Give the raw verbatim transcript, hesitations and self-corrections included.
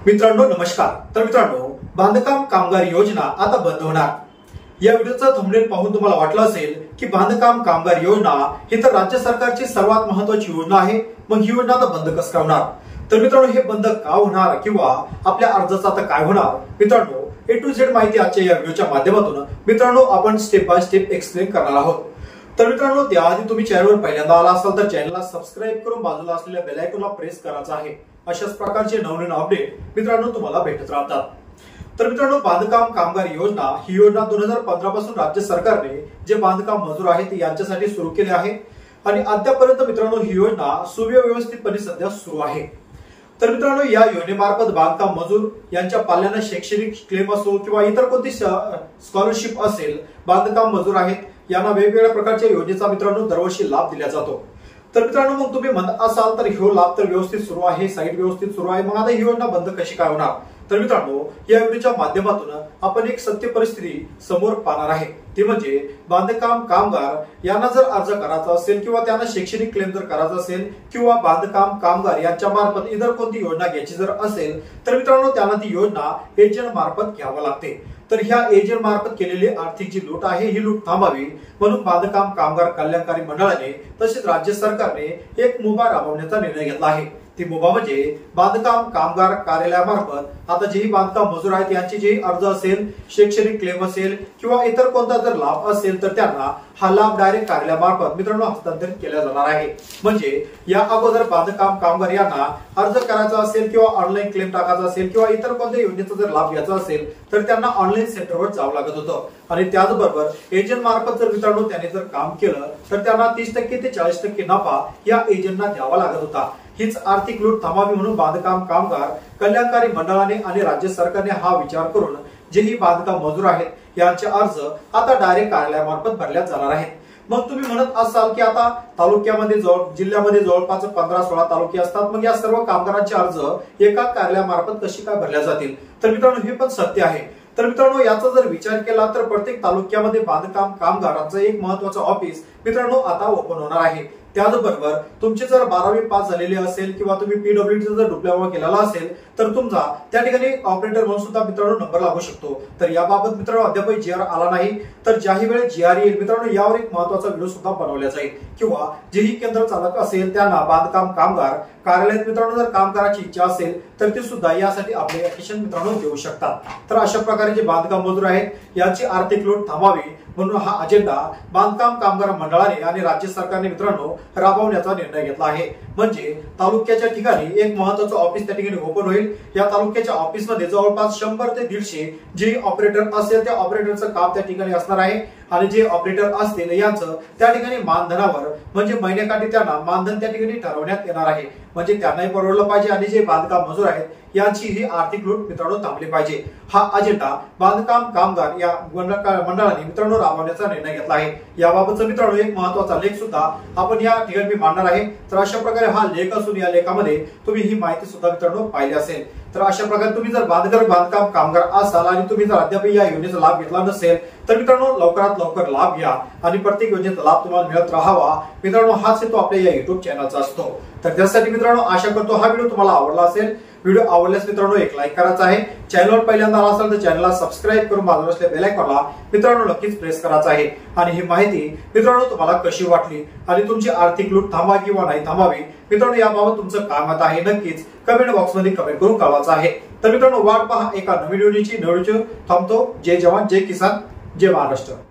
मित्रांनो नमस्कार। तर मित्रांनो, बांधकाम कामगार योजना आता बंद होणार। या व्हिडिओचा थंबनेल पाहून तुम्हाला वाटलं असेल की बांधकाम कामगार योजना ही तर राज्य सरकारची सर्वात महत्त्वाची योजना आहे, मग ही योजना आता बंद कसं होणार? तर मित्रांनो, हे बंद का होणार किंवा आपल्या अर्जाचं आता काय होणार? मित्रांनो, ए टू झेड माहिती आजच्या या व्हिडिओच्या माध्यमातून मित्रांनो आपण स्टेप बाय स्टेप एक्सप्लेन करणार आहोत। तर मित्रांनो, त्याआधी तुम्ही चॅनलवर पहिल्यांदा आला असाल तर चॅनलला सबस्क्राइब करून बाजूला असलेल्या बेल आयकॉनला प्रेस करायचं आहे। अशाच प्रकारचे नवनवीन अपडेट मित्रांनो तुम्हाला भेटत राहतात। तर मित्रांनो, बांधकाम कामगार योजना ही योजना दोन हजार पंधरा पासून राज्य सरकारने जे बांधकाम मजूर आहेत यांच्यासाठी सुरू केली आहे आणि अद्यापर्यंत मित्रांनो ही योजना सुव्यवस्थितपणे सध्या सुरू आहे। तर मित्रांनो, या योजनेमार्फत बांधकाम मजूर यांच्या पाल्यांना शैक्षणिक क्लेम असो किंवा इतर कोणती स्कॉलरशिप असेल, बांधकाम मजूर आहेत यांना वेगवेगळ्या प्रकारच्या योजनेचा मित्रांनो दरवर्षी लाभ दिला जातो। तर मित्रांनो, मग तुम्ही म्हणत असाल तर ही लाभ तर व्यवस्थित सुरू आहे, साईट व्यवस्थित सुरू आहे, मग आता ही योजना बंद कशी काय होणार? तर मित्रांनो, या व्हिडिओच्या माध्यमातून आपण एक सत्य परिस्थिती समोर पाहणार आहे। ती म्हणजे बांधकाम कामगार यांना जर अर्ज करायचा असेल किंवा त्यांना शैक्षणिक क्लेम जर करायचा असेल किंवा बांधकाम कामगार यांच्या मार्फत इतर कोणती योजना घ्यायची जर असेल तर मित्रांनो त्यांना ती योजना एजंट मार्फत घ्यावी लागते। तर ह्या एजंट मार्फत केलेली आर्थिक जी लूट आहे ही लूट थांबावी म्हणून बांधकाम कामगार कल्याणकारी मंडळाने तसेच राज्य सरकारने एक मुभा राबवण्याचा निर्णय घेतला आहे। ती मुभा म्हणजे बांधकाम कामगार कार्यालयामार्फत आता जेही बांधकाम मजूर आहेत यांचे जे अर्ज असेल, शैक्षणिक क्लेम असेल किंवा इतर कोणता जर लाभ असेल तर त्यांना हा लाभ डायरेक्ट कार्यालयामार्फत मित्रांनो हस्तांतरित केला जाणार आहे। म्हणजे या अगोदर बांधकाम कामगार यांना अर्ज करायचा असेल किंवा ऑनलाईन क्लेम टाकायचा असेल किंवा इतर कोणत्या योजनेचा जर लाभ घ्यायचा असेल तर त्यांना ऑनलाईन सेंटरवर जावं लागत होतं आणि त्याचबरोबर एजंट मार्फत जर मित्रांनो त्यांनी जर काम केलं तर त्यांना तीस टक्के ते चाळीस टक्के नफा या एजंटना द्यावा लागत होता। हीच आर्थिक लूट थांबावी म्हणून बांधकाम कामगार कल्याणकारी मंडळाने आणि राज्य सरकारने हा विचार करून जेही बांधकाम मजूर आहेत यांचे अर्ज आता डायरेक्ट कार्यालयामार्फत भरल्या जाणार आहेत। मग तुम्ही म्हणत असाल की आता तालुक्यामध्ये जवळ जिल्ह्यामध्ये जवळपास पंधरा सोळा तालुके असतात, मग या सर्व कामगारांचे अर्ज एका कार्यालयामार्फत कशी काय भरल्या जातील? तर मित्रांनो, हे पण सत्य आहे। तर मित्रांनो, याचा जर विचार केला तर प्रत्येक तालुक्यामध्ये बांधकाम कामगारांचं एक महत्त्वाचं ऑफिस मित्रांनो आता ओपन होणार आहे। त्याचबरोबर तुमचे जर बारावी पास झालेले असेल किंवा तुम्ही पीडब्ल्यूडी जर डिप्लोमा केलेला असेल तर तुमचा त्या ठिकाणी ऑपरेटर म्हणून सुद्धा मित्रांनो नंबर लागू शकतो। तर याबाबत मित्रांनो अद्याप जी आर आला नाही, तर ज्याही वेळेस जी आर येईल मित्रांनो यावर एक महत्त्वाचा व्हिडिओ सुद्धा बनवला जाईल किंवा जेही केंद्र चालक असेल त्यांना बांधकाम कामगार कार्यालयात मित्रांनो जर काम करायची इच्छा असेल तर ते सुद्धा यासाठी ऍप्लिकेशन मित्रांनो देऊ शकतात। तर अशा प्रकारे जे बांधकाम मजूर आहेत यांची आर्थिक लूट थांबावी म्हणून हा अजेंडा बांधकाम कामगार मंडळाने आणि राज्य सरकारने मित्रांनो राबवण्याचा निर्णय घेतला आहे। म्हणजे तालुक्याच्या ठिकाणी एक महत्त्वाचं ऑफिस त्या ठिकाणी ओपन होईल। या तालुक्याच्या ऑफिसमध्ये जवळपास शंभर ते दीडशे जे ऑपरेटर असेल त्या ऑपरेटरचं काम त्या ठिकाणी असणार आहे आणि जे ऑपरेटर असतील यांचं त्या ठिकाणी मानधनावर म्हणजे महिन्याकाठी त्यांना मानधन त्या ठिकाणी ठरवण्यात येणार आहे। म्हणजे त्यांनाही परवडलं पाहिजे आणि जे बांधकाम मजूर आहेत यांची ही आर्थिक लूट मित्रांनो थांबली पाहिजे। हा अजेंडा बांधकाम कामगार या मंडळाने मित्रांनो राबवण्याचा निर्णय घेतला आहे। याबाबतचा मित्रांनो एक महत्त्वाचा लेख सुद्धा आपण या ठिकाणी मांडणार आहे। तर अशा प्रकारे हा लेख असून या लेखामध्ये तुम्ही ही माहिती सुद्धा मित्रांनो पाहिली असेल। तर अशा प्रकारे तुम्ही जर बांधकाम बांधकाम कामगार असाल आणि तुम्ही जर अद्याप या योजनेचा लाभ घेतला नसेल तर मित्रांनो लवकरात लवकर लाभ घ्या आणि प्रत्येक योजनेचा लाभ तुम्हाला मिळत राहावा मित्रांनो, हाच हेतू आपल्या या युट्यूब चॅनलचा असतो। तर त्यासाठी मित्रांनो आशा करतो हा व्हिडिओ तुम्हाला आवडला असेल। व्हिडिओ आवडल्यास मित्रांनो एक लाईक करायचा आहे। चॅनलवर पहिल्यांदा आला असाल तर चॅनलला सबस्क्राइब करून बाजूला असलेल्या बेल आयकॉनला मित्रांनो नक्कीच प्रेस करायचा आहे। आणि ही माहिती मित्रांनो तुम्हाला कशी वाटली आणि तुमची आर्थिक लूट थांबवा किंवा नाही थांबावी मित्रांनो याबाबत तुमचं काय मत आहे नक्कीच कमेंट बॉक्स मध्ये कमेंट करून कळवायचं आहे। तर मित्रांनो वाट पहा एका नवीन व्हिडिओची। नवीन व्हिडिओ थांबतो। जय जवान, जय किसान, जय महाराष्ट्र।